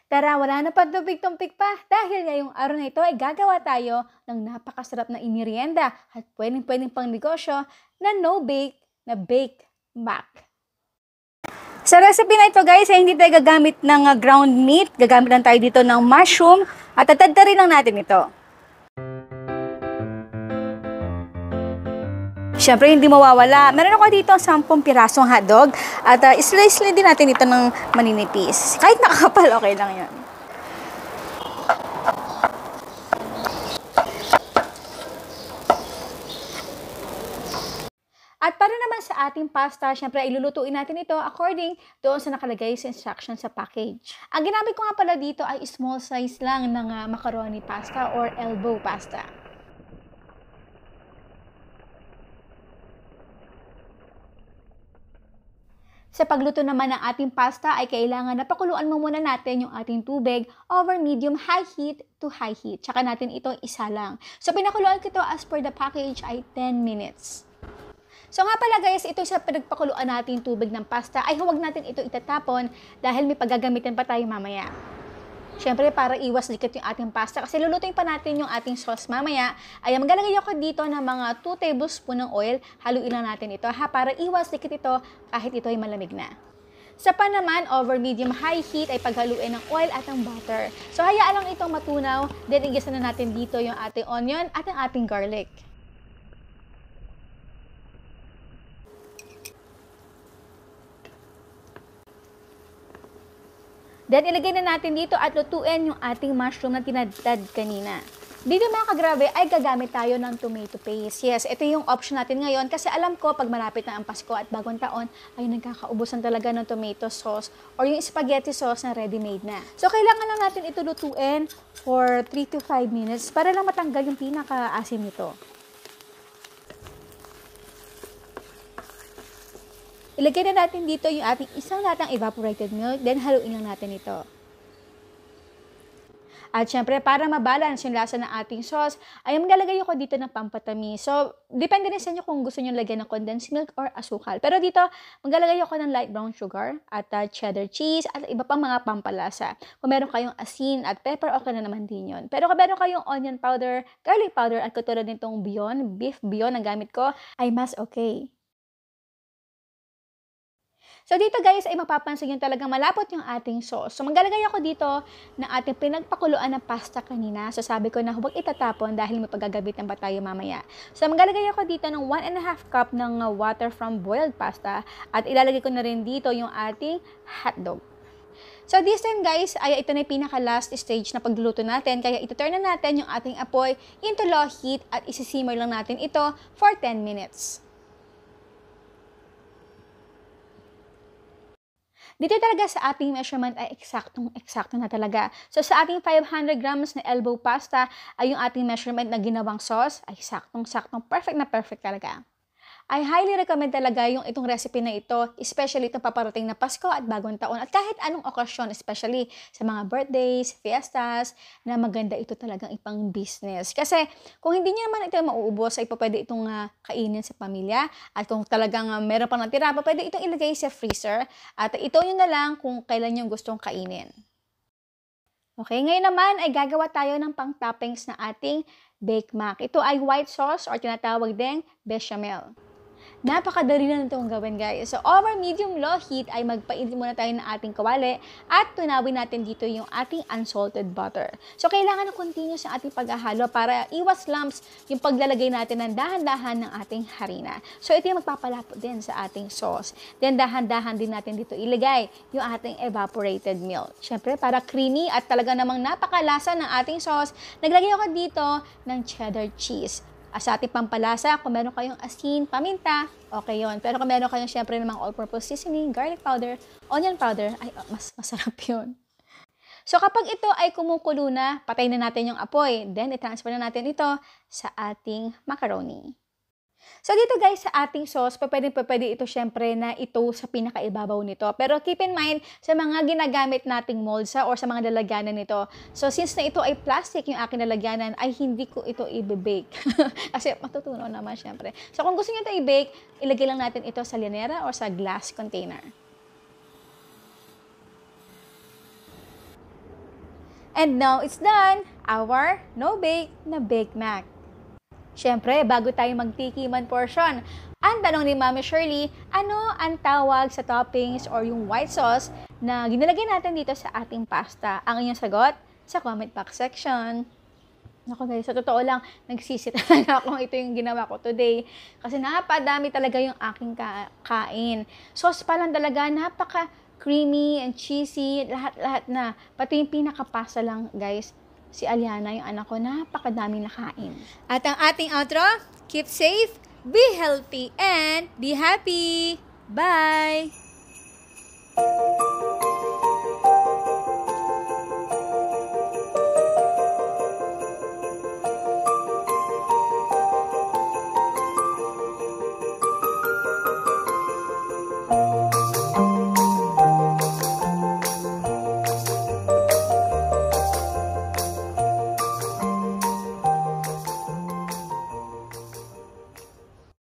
Tara, wala na pagtumpik-tumpik pa dahil ngayong araw na ito ay gagawa tayo ng napakasarap na inirienda at pwedeng-pwedeng pang negosyo na no-bake na bake mac. Sa recipe na ito guys, ay hindi tayo gagamit ng ground meat. Gagamit lang tayo dito ng mushroom at tatadtarin lang natin ito. Siyempre, hindi mawawala. Meron ako dito 10 pirasong hotdog at slice din natin ito ng maninipis. Kahit nakakapal, okay lang yan. At para naman sa ating pasta, syempre ilulutuin natin ito according doon sa nakalagay sa instruction sa package. Ang ginamit ko nga pala dito ay small size lang ng macaroni pasta or elbow pasta. Sa pagluto naman ng ating pasta ay kailangan na pakuluan mo muna natin yung ating tubig over medium high heat to high heat. Tsaka natin ito isa lang. So pinakuluan ko ito as per the package ay 10 minutes. So nga pala guys, ito sa pinagpakuluan natin tubig ng pasta ay huwag natin ito itatapon dahil may paggagamitin pa tayo mamaya. Siyempre, para iwas dikit yung ating pasta, kasi lulutuin pa natin yung ating sauce mamaya, ay maglalagay ako dito ng mga 2 tablespoon ng oil. Haluin lang natin ito para iwas dikit ito kahit ito ay malamig na. Sa pan naman, over medium high heat ay paghaluin ng oil at ng butter. So hayaan lang itong matunaw, then igisa na natin dito yung ating onion at ang ating garlic. Then, ilagay na natin dito at lutuin yung ating mushroom na tinadtad kanina. Dito mga kagrabe ay gagamit tayo ng tomato paste. Yes, ito yung option natin ngayon kasi alam ko pag malapit na ang Pasko at bagong taon ay nagkakaubusan talaga ng tomato sauce or yung spaghetti sauce na ready-made na. So, kailangan lang natin ito lutuin for 3 to 5 minutes para lang matanggal yung pinaka-asim nito. Ilagay na natin dito yung ating isang latang evaporated milk, then haluin lang natin ito. At syempre, para mabalance yung lasa ng ating sauce, ay maglalagay ako dito ng pampatamis. So, depende rin sa inyo kung gusto nyo lagyan ng condensed milk or asukal. Pero dito, maglalagay ako ng light brown sugar at cheddar cheese at iba pang mga pampalasa. Kung meron kayong asin at pepper, okay na naman din yun. Pero kung meron kayong onion powder, garlic powder at katulad nitong beyond, beef beyond na gamit ko, ay mas okay. So dito guys ay mapapansin nyo talagang malapot yung ating sauce. So maglalagay ako dito ng ating pinagpakuluan na pasta kanina. So sabi ko na huwag itatapon dahil may paggagabitan pa tayo mamaya. So maglalagay ako dito ng 1.5 cup ng water from boiled pasta at ilalagay ko na rin dito yung ating hotdog. So this time guys, ay ito na yung pinaka-last stage na pagluluto natin. Kaya ito-turn na natin yung ating apoy into low heat at isisimmer lang natin ito for 10 minutes. Dito talaga sa ating measurement ay eksaktong-eksakto na talaga. So sa ating 500 grams na elbow pasta ay yung ating measurement na ginawang sauce ay saktong-saktong perfect na perfect talaga. I highly recommend talaga yung itong recipe na ito, especially itong paparating na Pasko at bagong taon at kahit anong okasyon, especially sa mga birthdays, fiestas, na maganda ito talagang ipang business. Kasi kung hindi nyo naman ito mauubos, ay pwede itong kainin sa pamilya at kung talagang meron pang natira, pwede itong ilagay sa freezer at ito yun na lang kung kailan nyo gustong kainin. Okay, ngayon naman ay gagawa tayo ng pang-toppings na ating Bake Mac. Ito ay white sauce or tinatawag ding bechamel. Napakadali na itong gawin guys. So over medium low heat ay magpainit muna tayo ng ating kawali at tunawin natin dito yung ating unsalted butter. So kailangan na continuous yung ating paghahalo para iwas lumps yung paglalagay natin ng dahan-dahan ng ating harina. So ito yung magpapalapot din sa ating sauce. Then dahan-dahan din natin dito ilagay yung ating evaporated milk. Siyempre para creamy at talaga namang napakalasa ng ating sauce, naglagay ako dito ng cheddar cheese. Sa ating pampalasa, kung meron kayong asin, paminta, okay yon. Pero kung meron kayong syempre namang all-purpose seasoning, garlic powder, onion powder, ay mas masarap yun. So kapag ito ay kumukulo na, patay na natin yung apoy. Then i-transfer na natin ito sa ating macaroni. So dito guys, sa ating sauce, pwede ito syempre na ito sa pinakaibabaw nito. Pero keep in mind, sa mga ginagamit nating molds or sa mga lalagyanan nito, so since na ito ay plastic yung aking lalagyanan, ay hindi ko ito i-bake. Kasi matutunaw naman syempre. So kung gusto niyo ito i-bake, ilagay lang natin ito sa linera or sa glass container. And now it's done! Our no-bake na Bake Mac. Siyempre, bago tayo magtikiman portion, ang tanong ni Mami Shirley, ano ang tawag sa toppings or yung white sauce na ginalagay natin dito sa ating pasta? Ang inyong sagot sa comment box section. Naku guys, sa totoo lang, nagsisi talaga akong ito yung ginawa ko today. Kasi napadami talaga yung aking kain. Sauce pa lang talaga, napaka-creamy and cheesy, lahat-lahat na. Pati yung pinakapasa lang guys, si Aliana, yung anak ko, napakadami na kain. At ang ating outro, keep safe, be healthy, and be happy! Bye!